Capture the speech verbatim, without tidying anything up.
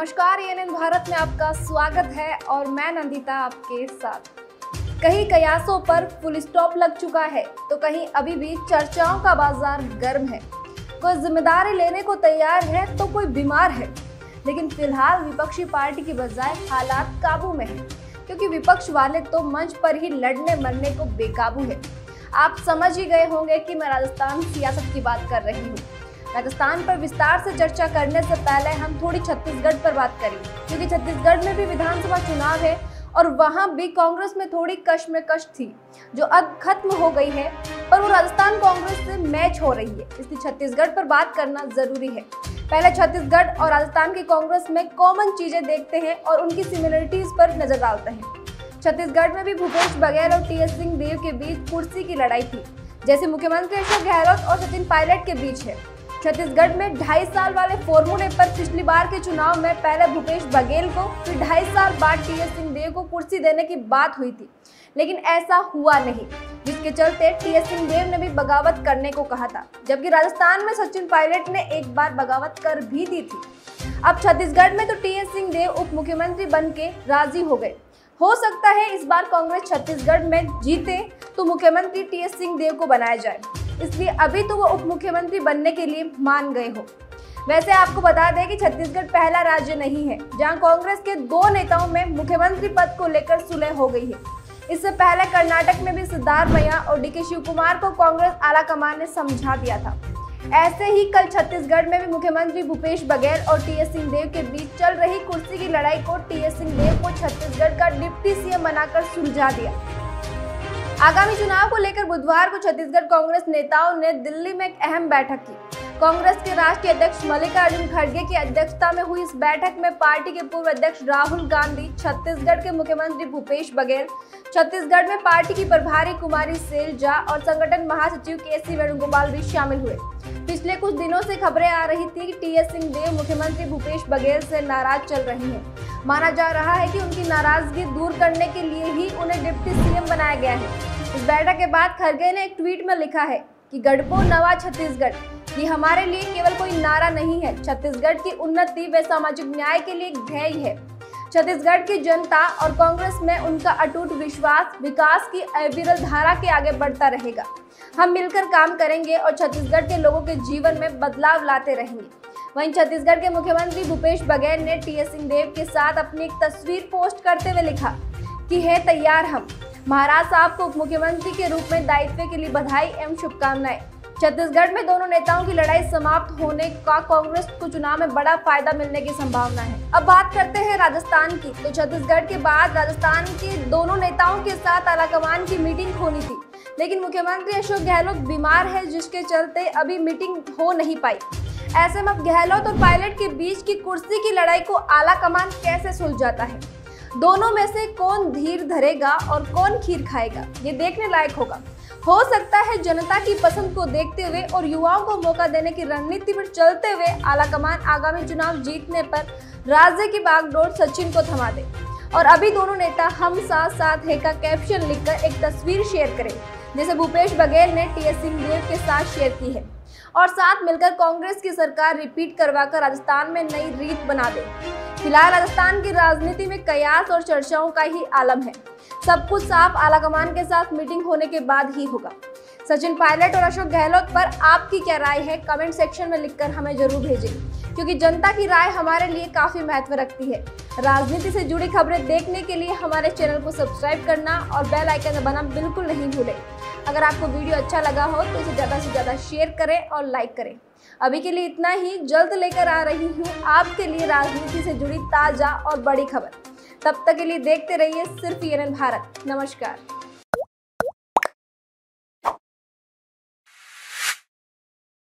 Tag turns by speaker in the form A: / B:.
A: नमस्कार, एएनएन भारत में आपका स्वागत है और मैं नंदिता आपके साथ। कहीं कयासों पर फुल स्टॉप लग चुका है तो कहीं अभी भी चर्चाओं का बाजार गर्म है। कोई जिम्मेदारी लेने को तैयार है तो कोई बीमार है, लेकिन फिलहाल विपक्षी पार्टी की बजाय हालात काबू में है, क्योंकि विपक्ष वाले तो मंच पर ही लड़ने मरने को बेकाबू है। आप समझ ही गए होंगे कि मैं राजस्थान सियासत की बात कर रही हूँ। राजस्थान पर विस्तार से चर्चा करने से पहले हम थोड़ी छत्तीसगढ़ पर बात करें, क्योंकि छत्तीसगढ़ में भी विधानसभा चुनाव है और वहां भी कांग्रेस में थोड़ी कश्मकश थी, जो अब खत्म हो गई है, पर वो राजस्थान कांग्रेस से मैच हो रही है, इसलिए छत्तीसगढ़ पर बात करना जरूरी है। पहले छत्तीसगढ़ और राजस्थान की कांग्रेस में कॉमन चीजें देखते हैं और उनकी सिमिलरिटीज पर नजर डालते हैं। छत्तीसगढ़ में भी भूपेश बघेल और टी एस सिंहदेव के बीच कुर्सी की लड़ाई थी, जैसे मुख्यमंत्री अशोक गहलोत और सचिन पायलट के बीच है। छत्तीसगढ़ में ढाई साल वाले फॉर्मूले पर पिछली बार के चुनाव में पहले भूपेश बघेल को, फिर ढाई साल बाद टी एस सिंहदेव को कुर्सी देने की बात हुई थी, लेकिन ऐसा हुआ नहीं, जिसके चलते टी एस सिंहदेव ने भी बगावत करने को कहा था, जबकि राजस्थान में सचिन पायलट ने एक बार बगावत कर भी दी थी। अब छत्तीसगढ़ में तो टी एस सिंहदेव उप मुख्यमंत्री बन के राजी हो गए। हो सकता है इस बार कांग्रेस छत्तीसगढ़ में जीते तो मुख्यमंत्री टी एस सिंहदेव को बनाया जाए, इसलिए अभी तो वो उप मुख्यमंत्री बनने के लिए मान गए हो। वैसे आपको बता दें कि छत्तीसगढ़ पहला राज्य नहीं है जहां कांग्रेस के दो नेताओं में मुख्यमंत्री पद को लेकर सुलह हो गई है। इससे पहले कर्नाटक में भी सिद्धारमैया और डी के शिव कुमार को कांग्रेस आलाकमान ने समझा दिया था। ऐसे ही कल छत्तीसगढ़ में भी मुख्यमंत्री भूपेश बघेल और टी एस सिंहदेव के बीच चल रही कुर्सी की लड़ाई को टी एस सिंहदेव को छत्तीसगढ़ का डिप्टी सीएम बनाकर सुलझा दिया। आगामी चुनाव को लेकर बुधवार को छत्तीसगढ़ कांग्रेस नेताओं ने दिल्ली में एक अहम बैठक की। कांग्रेस के राष्ट्रीय अध्यक्ष मल्लिकार्जुन खड़गे की अध्यक्षता में हुई इस बैठक में पार्टी के पूर्व अध्यक्ष राहुल गांधी, छत्तीसगढ़ के मुख्यमंत्री भूपेश बघेल, छत्तीसगढ़ में पार्टी की प्रभारी कुमारी सैलजा और संगठन महासचिव के सी वेणुगोपाल भी शामिल हुए। पिछले कुछ दिनों से खबरें आ रही थी कि टी एस सिंहदेव मुख्यमंत्री भूपेश बघेल से नाराज चल रही हैं। माना जा रहा है कि उनकी नाराजगी दूर करने के लिए ही उन्हें डिप्टी सीएम बनाया गया है। इस बैठक के बाद खड़गे ने एक ट्वीट में लिखा है कि गढ़बो नवा छत्तीसगढ़, ये हमारे लिए केवल कोई नारा नहीं है, छत्तीसगढ़ की उन्नति व सामाजिक न्याय के लिए एक ध्येय है। छत्तीसगढ़ की जनता और कांग्रेस में उनका अटूट विश्वास विकास की अविरल धारा के आगे बढ़ता रहेगा। हम मिलकर काम करेंगे और छत्तीसगढ़ के लोगों के जीवन में बदलाव लाते रहेंगे। वहीं छत्तीसगढ़ के मुख्यमंत्री भूपेश बघेल ने टी एस सिंहदेव के साथ अपनी एक तस्वीर पोस्ट करते हुए लिखा कि है तैयार हम। महाराज साहब को उप मुख्यमंत्री के रूप में दायित्व के लिए बधाई एवं शुभकामनाएं। छत्तीसगढ़ में दोनों नेताओं की लड़ाई समाप्त होने का कांग्रेस को चुनाव में बड़ा फायदा मिलने की संभावना है। अब बात करते हैं राजस्थान की, तो छत्तीसगढ़ के बाद राजस्थान के दोनों नेताओं के साथ आलाकमान की मीटिंग होनी थी, लेकिन मुख्यमंत्री अशोक गहलोत बीमार है, जिसके चलते अभी मीटिंग हो नहीं पाई। ऐसे में अब गहलोत और पायलट के बीच की कुर्सी की लड़ाई को आलाकमान कैसे सुलझाता है, दोनों में से कौन धीर धरेगा और कौन खीर खाएगा, ये देखने लायक होगा। हो सकता है जनता की पसंद को देखते हुए और युवाओं को मौका देने की रणनीति पर चलते हुए आलाकमान आगामी चुनाव जीतने पर राज्य की बागडोर सचिन को थमा दे और अभी दोनों नेता हम साथ साथ है का कैप्शन लिखकर एक तस्वीर शेयर करें, जैसे भूपेश बघेल ने टी एस सिंहदेव के साथ शेयर की है, और साथ मिलकर कांग्रेस की सरकार रिपीट करवाकर राजस्थान में नई रीत बना दे। फिलहाल राजस्थान की राजनीति में कयास और चर्चाओं का ही आलम है। सब कुछ साफ आलाकमान के साथ मीटिंग होने के बाद ही होगा। सचिन पायलट और अशोक गहलोत पर आपकी क्या राय है, कमेंट सेक्शन में लिखकर हमें जरूर भेजें, क्योंकि जनता की राय हमारे लिए काफी महत्व रखती है। राजनीति से जुड़ी खबरें देखने के लिए हमारे चैनल को सब्सक्राइब करना और बेल आइकन दबाना बिल्कुल नहीं भूलें। अगर आपको वीडियो अच्छा लगा हो तो इसे ज़्यादा से ज़्यादा शेयर करें और लाइक करें। अभी के लिए इतना ही, जल्द लेकर आ रही हूँ आपके लिए राजनीति से जुड़ी ताज़ा और बड़ी खबर। तब तक के लिए देखते रहिए सिर्फ एएनएन भारत। नमस्कार।